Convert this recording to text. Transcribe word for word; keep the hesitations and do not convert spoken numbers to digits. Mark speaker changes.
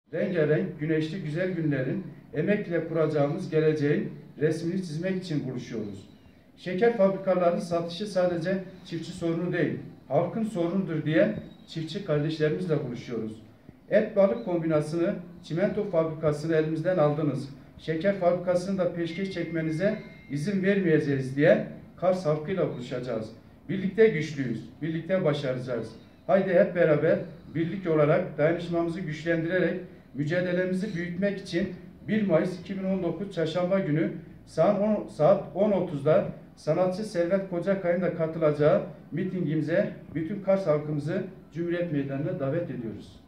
Speaker 1: Rengarenk, güneşli güzel günlerin, emekle kuracağımız geleceğin resmini çizmek için buluşuyoruz. Şeker fabrikalarının satışı sadece çiftçi sorunu değil, halkın sorunudur diye çiftçi kardeşlerimizle buluşuyoruz. Et balık kombinasyonu, çimento fabrikasını elimizden aldınız. Şeker fabrikasını da peşkeş çekmenize izin vermeyeceğiz diye Kars halkıyla buluşacağız. Birlikte güçlüyüz, birlikte başaracağız. Haydi hep beraber birlik olarak dayanışmamızı güçlendirerek mücadelemizi büyütmek için bir Mayıs iki bin on dokuz Çarşamba günü saat on otuzda sanatçı Servet Kocakay'ın da katılacağı mitingimize bütün Kars halkımızı Cumhuriyet Meydanı'na davet ediyoruz.